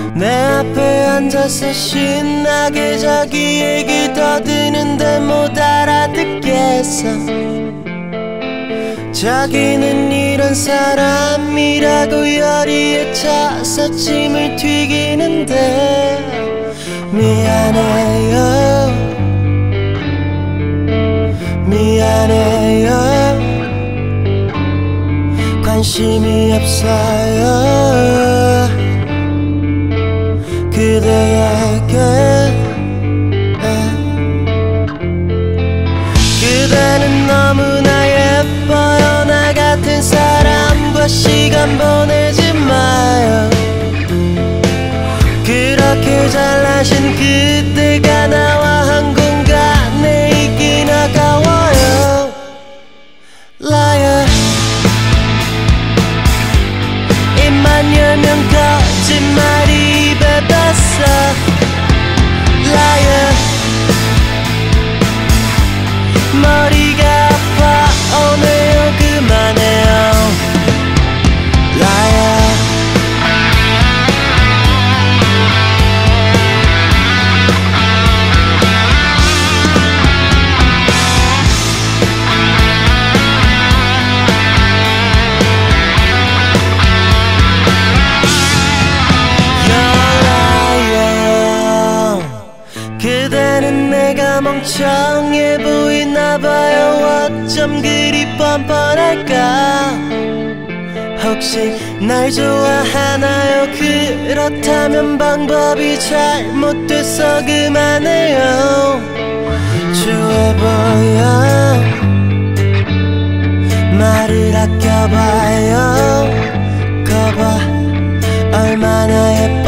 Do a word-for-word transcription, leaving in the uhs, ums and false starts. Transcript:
내 앞에 앉아서 신나게 자기 얘기 더드는데 못 알아듣겠어. 자기는 이런 사람이라고 열의에 차서 침을 튀기는데 미안해요 미안해요 관심이 없어요 그대에게. 그대는 너무나 예뻐요. 나 같은 사람과 시간 보내지 마요. 그렇게 잘나신 그대가 나와 한 공간에 있긴 아까워요. Liar 입만 열면 거짓말이 입에 뱉어. Liar 머리가 아파 오네요. 그만해요. Liar 그대는 내가 멍청해 보이나봐요. 어쩜 그리 뻔뻔할까. 혹시 날 좋아하나요? 그렇다면 방법이 잘못돼서 그만해요. 좋아 보여 말을 아껴봐요. 거봐 얼마나 예뻐